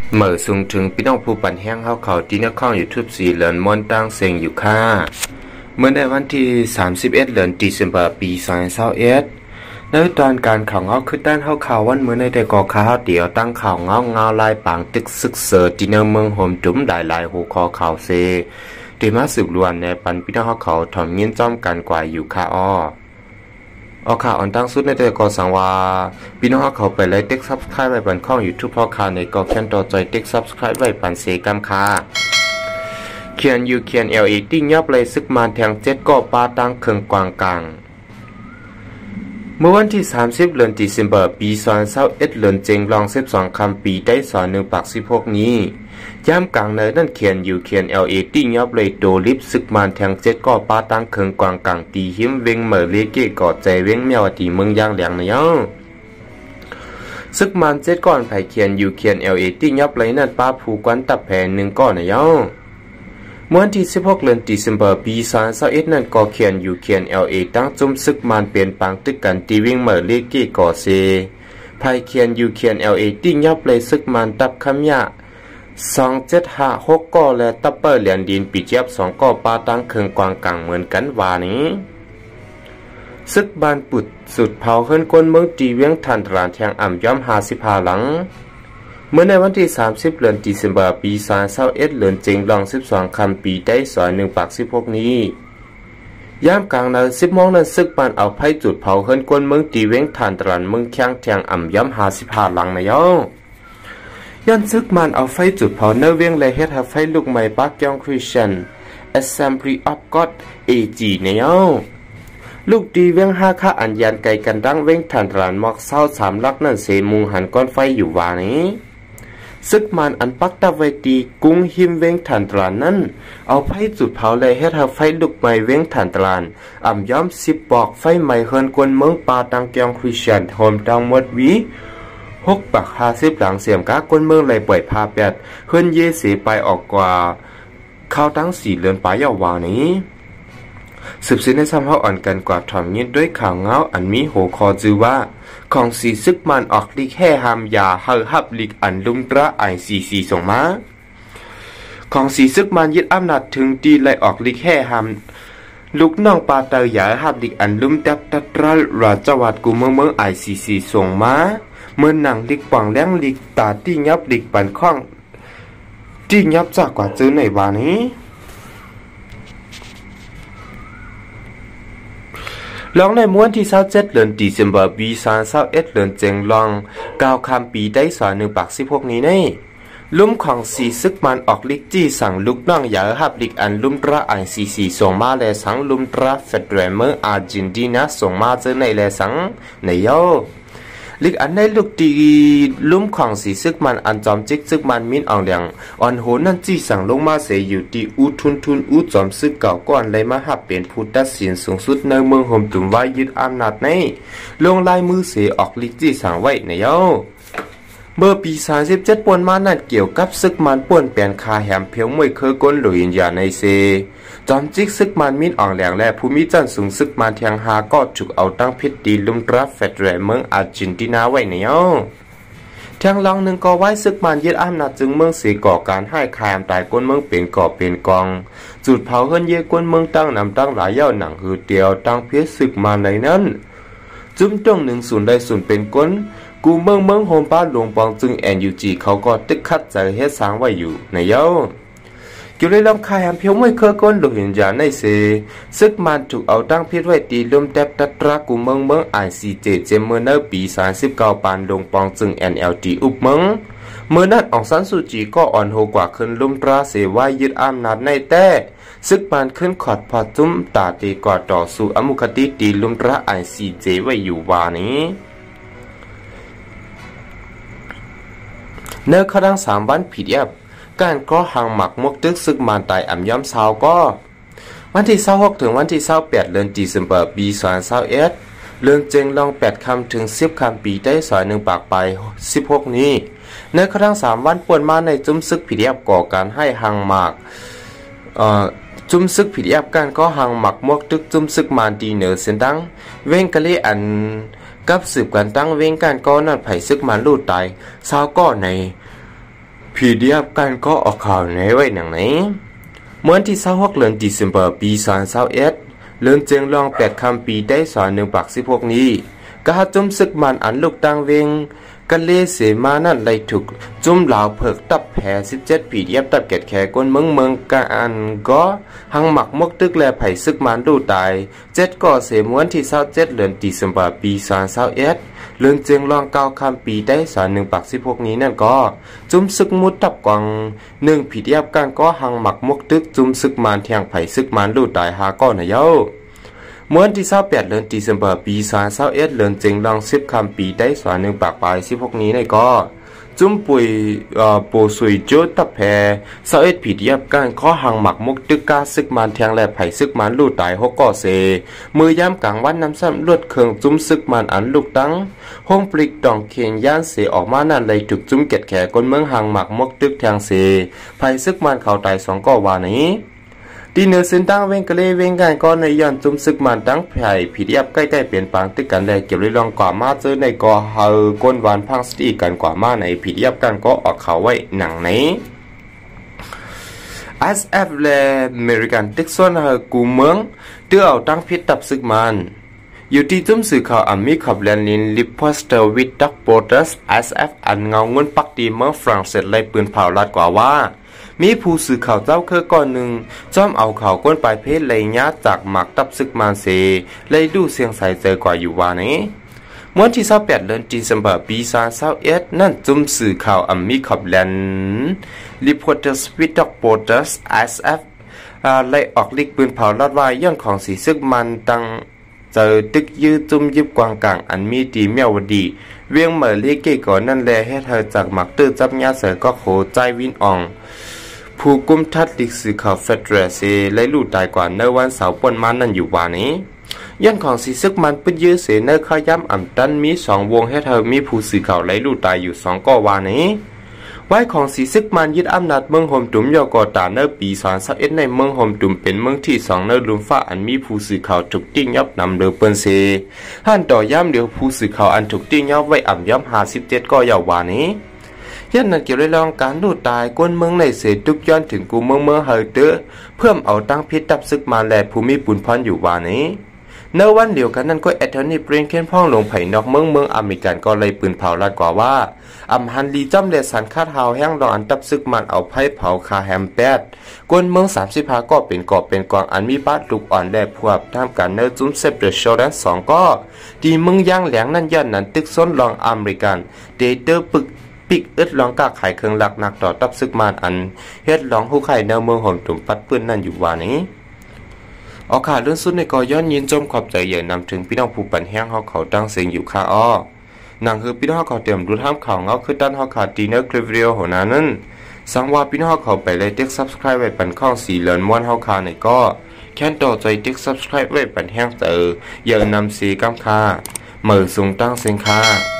เหมื่อสูงถึงพี่น้องผู้ปั่นแห้งเขาที่นักข้องยูทูบสีเหลือนมอนตั้งเสียงอยู่ค่ะเมื่อในวันที่31เดือนธันวาคมปี2021ในตอนการข่าวเงาคือด้านข่าววันเมื่อในแต่ก่อข่าวเดียวตั้งข่าวเงาลายปางตึกซึกเสือที่ในเมืองโฮมจุ๋มหลายหัวคอข่าวเซที่มาสืบล้วนในปันพี่น้องเขาถอมยินจ้อมกันกว่าอยู่ค่ะเอาข่าวอันตั้งสุดในแต่ก่อสังว่าพี่น้องเขาไปไล่เต็กซับสไครป์ไว้ปันข้องยูทูบพอข่าวในก่อแคนต่อใจเต็กซับสไครป์ไว้ปันเสกัมค่ะเขียนยูเขียนติ้งยับเลยซึกมาแทง7ก่อปาตั้งเคืองกวางกลางเมื่อวันที่30เดือนธันวาคมปี2021เดือนเจงลอง12คำปีได้สอน1ปาก16นี้ย่ำกลางในนั่นเขียนยูเขียนติ้งยับเลยโดลิฟซึกมาแทง7ก่อปาตั้งเคืองกวางกลางตีหิมเวงเหมอเลเกก่อใจเวงแมวตีเมืองย่างแหลงเนาะซึกมัน7ก่อนไผเขียนยูเขียนติ้งยับเลยนั่นป้าผูกวันตับแผ่1ก่อนเนาะเมื่อวันที่16เดือนธันวาคมปี2021นั้นก็เขียนอยู่เขียนตั้งจุ่มซึกมันเปลี่ยนปังตึกกันตีวิ่งเหมือเลกี้ก่อเซภายเขียนอยู่เขียนติ้งยับเลยซึกมันตับคำยะ2756ก่อและตับเปอร์เหรียญดินปีเจี๊ยบ2ก่อปาตั้งเคืองกวางกลางเหมือนกันว่านี้ซึกบานปุดสุดเผาเฮิรนก้นเมืองตีเวียงทันตรานแทงอ่ำย่อม55หลังเมื่อในวันที่30เดือนธันวาคมปี2021เดือนเจงลอง12คำปีได้สอน1ปาก16นี้ย่ามกลางนั้น10โมงนั้นซึกมันเอาไผ่จุดเผาเฮิรนก้นเมืองตีเว้งฐานตรันเมืองแข้งแทงอ่ำย่ำ55หลังนะย่อย้อนซึกมันเอาไฟจุดเผาเนื้อเวียงเลยเฮ็ดให้ไฟลุกใหม่ปักยองคริสเตียน Assembly of God AG นะย่อลูกตีเวียง5ค่าอันยันไกลกันดังเว้งฐานตรันหมอกเศร้า3ลักนั่นเสมุงหันก้อนไฟอยู่ว่านี้ซึกมันอันปักตะไว้ตีกุ้งหิมเว้งฐานตรานนั้นเอาไฟจุดเผาเลยให้ไฟลุกใหม่เว้งฐานตรานอ่ำย้อม10บอกไฟใหม่เฮิรนกวนเมืองปาตังเกียงคริสเตียนโฮมดังหมดวี6ปัก50หลังเสียมกากวนเมืองเลยปล่อยพาแปดเฮิรนเยสีไปออกกว่าเข้าตั้ง4เดือนปลายาวานี้สืบสินในซ้ำเฮาอ่อนกันกว่าถ่อมยินด้วยข่าวเงาอันมีโหคอจือว่าของสีซึกมันออกลิกแห่หามยาเฮาฮับลิกอันลุงตระICC ส่งมาของสีซึกมันยึดอำนาจถึงตีไล่ออกลิกแห่หามลูกน้องปาเตอร์ยาฮับลิกอันลุมตับตัตราราจังหวัดกุเมืองICC ส่งมาเมื่อหนังลิกปังแรงลิกตาที่ยับลิกปันข้องที่ยับจากกว่าจื้อในวานี้ลองในม้วนที่27เดือนธันวาคมปี2021เดือนเจงลอง9คำปีได้สอน1ปาก16นี้นี่ลุ่มของสีซึกมันออกลิกจี้สั่งลูกน้องอย่าฮับลิกอันลุ่มตระ ICC ส่งมาแลสังลุ่มตระเฟดเรเมอร์อาร์เจนตินาส่งมาเจอในแลสังในโยลิกอันในลูกตีลุ่มของสีซึกมันอันจอมจิกซึกมันมินอ่องเหลียงอ่อนโหนั่นจี้สั่งลงมาเสียอยู่ที่อุทุนอุจอมซึกเก่าก่อนเลยมาหับเป็นผู้ตัดสินสูงสุดในเมืองโฮมตุ่มไว้ยึดอำนาจในลงลายมือเสียออกลิกจี้สั่งไว้ในโยเมื่อปี37ป่วนมานั่นเกี่ยวกับซึกมันป่วนแปลนคาแหมเพียวมวยเคยก้นหลุยยาในเซจอมจิกซึกมันมินอ่องแหลงและภูมิจันทร์สูงซึกมันเทียงหาก็ถูกเอาตั้งพิษตีลุมตราเฟดเรเมืองอาร์เจนตินาไว้ในย่อเทียงลองหนึ่งก็ไว้ซึกมันยึดอำนาจจึงเมืองสีก่อการให้คายตายก้นเมืองเป็นก่อเป็นกองจุดเผาเฮิรนเยก้นเมืองตั้งนำตั้งหลายเย่าหนังหือเตียวตั้งเพียซึกมันในนั้นจุ่มจ้อง10ได้0เป็นก้นกูเมืองโฮมป้าหลวงปองจึงNUGเขาก็ตึกคัดใจเฮ็ดสร้างไว้อยู่ในเย้าเกี่ยวกับลำคายแผ่วไม่เคยก้นหลุดหินยาในเสซึกมันถูกเอาตั้งพิษไว้ตีลมแทบตัตรากูเมืองICJเจมเมอร์เนอร์ปี39ปานหลวงปองจึงNLD อุบเมืองเมื่อนั้นอองซันซูจีก็อ่อนโหกว่าขึ้นลุมตราเสว่ายึดอำนาจในแต่ซึกมันขึ้นขอดพอจุ้มตาตีกอดต่อสู่อมุคติตีลุมตราICJไว้อยู่วานี้เนื้อขดัง3วันผิดยับการก็หางหมักมกตึกซึกมันตายอ่ำย้ำเช้าก็วันที่26ถึงวันที่28เดือนธันวาคมปี2021เรื่องเจงลอง8คำถึง10คำปีได้สอย1ปากไป16นี้เนื้อขดัง3วันป่วนมาในจุ้มซึกผิดยับก่อการให้หางหมักจุ้มซึกผิดยับการก็หางหมักมกตึกจุ้มซึกมันดีเหนือเส้นดังเว้งกะเลอันกับสืบกันตั้งเว้งการก็นั่นไผ่ซึกมันลู่ตายเช้าก็ใน พผีเดียบกันก็ออกข่าวในไว้หนังไหนเมื่อที่26เดือนธันวาคมปี2021เลื่อนเจียงลอง8คำปีได้สอน1 ปัก 16นี้ก็หาจุ่มศึกมันอันลูกตังเวงกันเลเสมานั่นเลยถูกจุ่มเหลาเผิกตับแผ่17ผีเดียบตับเกตแขกวนเมืองกาอันก็หังหมักมกตึกแลไผ่ซึกมันดูตาย7ก่อเสม้วนที่27เดือนธันวาคมปี2021เลื่อนเจียงลอง9คำปีได้สอน1 ปัก 16นี้นั่นก็จุ่มศึกมุดตับกวาง1ผีเดียบกันก็หังหมักมกตึกจุ่มศึกมันแทงไผ่ซึกมันดูตายหาก้อนนะเย้าเมื่อที่28เดือนธันวาคมปี2021เดือนเจียงลอง10คำปีได้สอน1 ปักปลาย16นี้นั่นก็จุ่มปุยปูสุยโจตับแพ21ผีเดียบกันข้อหังหมักมุกตึกกาซึกมันแทงแลไผ่ซึกมันลู่ตาย6ก่อเสมือย่ำกลางวันน้ำซ้ำลวดเคืองจุ่มซึกมันอันลูกตั้งห้องปลิกดองเคียงย่านเสออกมานั่นเลยถูกจุ่มเก็ดแขกคนเมืองหังหมักมุกตึกแทงเสไผ่ซึกมันเขาตาย2ก่อวานี้ดีเนื้อสินตั้งเวงกะเลเวงกันก็ในย้อนจุ่มซึกมันตั้งไผ่ผีเดียบใกล้ๆเปลี่ยนปางตึกกันเลยเก็บเลยลองกว่ามาเจอในก่อเฮาก้นวานพังสตีกันกว่ามาในผีเดียบกันก็ออกเขาไว้หนังนี้ SF และอเมริกันตึกส่วนเฮากูเมืองเตื้อเอาตั้งพิษตับซึกมันอยู่ที่จุ่มสื่อข่าวอเมริกันแลนลินลิปโพสเตอร์วิดด็อกโปรเตส SF อันเงาเงินปักดีเมืองฝรั่งเศสเลยปืนเผาลัดกว่าว่ามีผู้สื่อข่าวเจ้าเคยก่อนหนึ่งจ้อมเอาข่าวก้นปลายเพศเลยญาติจากหมักตับซึกมาเซเลยดูเสียงใสเจอกว่าอยู่ว่านี้เมื่อที่28เดือนธันวาคมปี2021นั่นจุ่มสื่อข่าวอเมริกันแลนรีพอร์เตอร์สวิดด็อกโปรเตส SF เลยออกลิกปืนเผาลัดว่าย้อนของสีซึกมันตังเจอตึกยืดจุ่มยิบกวางกลางอันมีดีเมียวดีเวียงเหมอเลียเกก่อนนั่นแลให้เธอจากหมักตื้อจับญาเสือก็โขใจวินอ่องผู้กุมทัดลิกสื่อข่าวเฟดเรเซและลู่ตายกว่าในวันเสาร์ปนมานั่นอยู่ว่านี้ย้อนของสีซึกมันปื้นยื้อเสเนอร์ข้าย่ำอ่ำตันมี2 วงให้เธอมีผู้สื่อข่าวและลู่ตายอยู่2ก่อว่านี้ไว้ของสีซึกมันยึดอำนาจเมืองโฮมตุ่มยอกอตาเนอร์ปี2021ในเมืองโฮมตุ่มเป็นเมืองที่2เนอร์ลุมฟ้าอันมีผู้สื่อข่าวถูกติ้งยับนำเดือเปิ้นเซหันต่อย่ำเดียวผู้สื่อข่าวอันถูกติ้งยับไว้อ่ำย่ำ57ก่อยาวว่านี้ยันนั่นเกี่ยวกับเรื่องการลู่ตายก้นเมืองในเสตุกย้อนถึงกูเมืองเฮอเตอเพิ่มเอาตั้งพิษตับซึกมาแลภูมิปุนพรอยู่ว่านี้ในวันเดียวกันนั้นก็แอทเทอร์นี่เบรนเคนพ่องลงไผ่นอกเมืองอเมริกันก็เลยปืนเผาลัดกว่าว่าอำฮันลีจ้ำเลสันคาดเฮาแห้งรออันตับซึกมันเอาไผ่เผาคาแฮมแปดก้นเมือง35ก็เป็นกอบเป็นกวางอันมีบ้านลูกอ่อนแลพวบท่ามกันเนอร์จุ้มเซฟเดอร์โชดัน2ก็ดีเมืองย่างแหลงนั่นย้อนนั้นตึกซ้นรองอเมริกันเดเตอร์ปึกปิกอึดลองกาไข่เครื่องหลักนักต่อตับซึกมันอันเฮ็ดลองหูไข่แนวเมืองห่มตุ่มปัดปื้นนั่นอยู่ว่านี้เอาข่าวเรื่องสุดในกอย้อนยินจมขอบใจใหญ่นำถึงพี่น้องผู้ปั่นแห้งเขาตั้งเสียงอยู่ค่าอ้อนั่งคือพี่น้องเขาเตรียมดูท่ามข่าวเงาคือด้านเขาขาดดีเนอร์คลิปวิดีโอหัวหน้านั้นสังว่าพี่น้องเขาไปเลยติ๊ก subscribe ไว้ปั่นข้องสีเหลืองม้วนเขาขาในก็แค่ต่อใจติ๊ก subscribe ไว้ปั่นแห้งเจออย่านำสีก้ามค่าเหมือสูงตั้งเสียงค่า